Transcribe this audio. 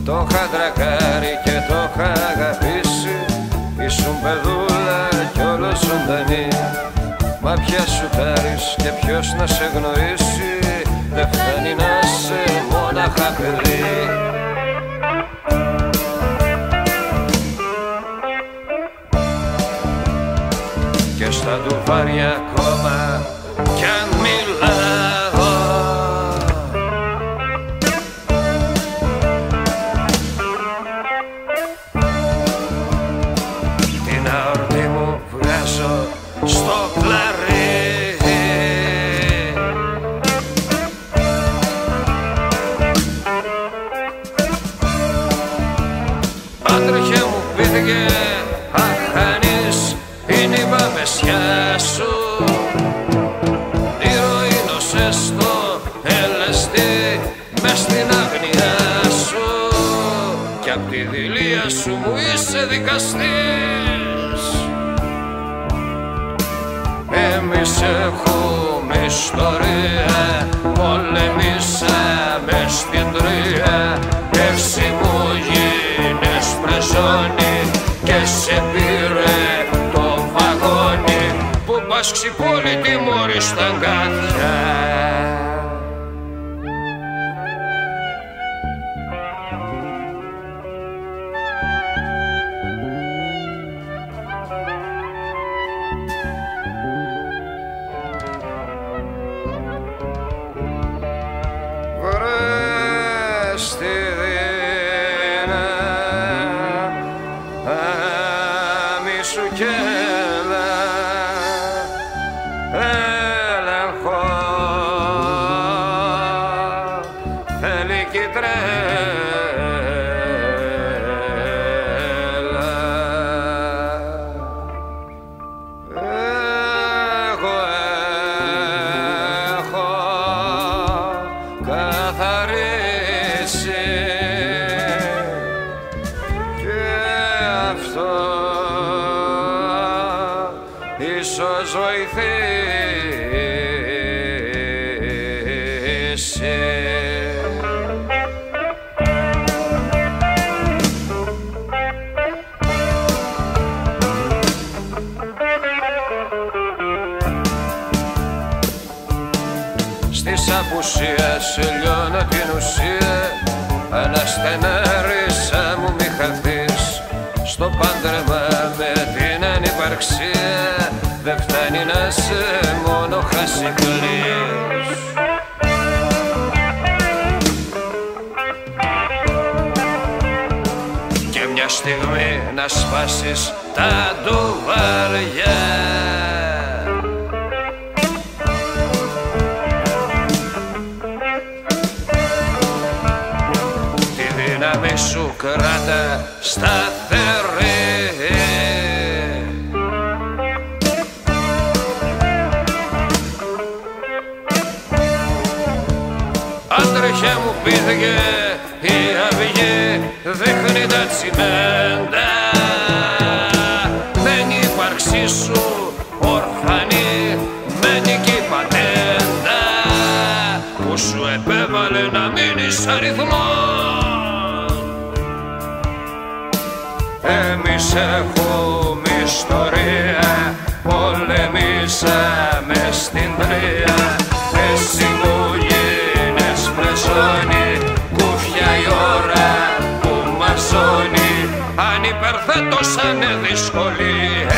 Το είχα τρακάρει και το είχα αγαπήσει. Ήσουν παιδούλα κι όλο ζωντανή. Μα πια σου τάρεις και ποιος να σε γνωρίσει. Δεν φτάνει να σε μόναχα παιδί. Και στα ντουβάρια ακόμα κι αν μιλάω, την αορτή μου βγάζω στο κλαρί. Άντρεχε μου πήθηκε, αχάνεις είναι η βαβεσιά σου. Ηρωίνωσες το LSD μες στην αγνιά σου. Κι απ' τη δειλία σου μου είσαι δικαστής. Εμείς έχουμε ιστορία, πολεμήσαμε στην τρία. Εσύ μου γίνες πρεζόνι και σε πήρε το βαγόνι που πας ξυπόλυτη μόλις στα αγκάθια. Βρες τη δύναμη σου κι έλα, έλεγχο θέλει κι τρέλα. Εγώ έχω καθαρίσει και αυτό ίσως βοηθήσει. Στις απουσίες λιώνω την ουσία, αναστενάρισα μου μη χαθείς. Στο πάντρεμα με την ανυπαρξία δεν φτάνει να σε μόνο χασικλείς. Και μια στιγμή να σπάσεις τα ντουβάρια. Δύναμη σου κράτα σταθερή. Άντρεχε μου πήθηκε η αυγή, δείχνει τα τσιμέντα. Δεν ύπαρξή σου ορφανή, μένει κι η πατέντα που σου επέβαλε να μείνεις αριθμός. Εμείς έχουμε ιστορία, πολεμήσαμε στην τρία. Εσύ μου γίνες πρεζόνι, κούφια η ώρα που μαζώνει. Αν υπερθέτω σαν δυσκολία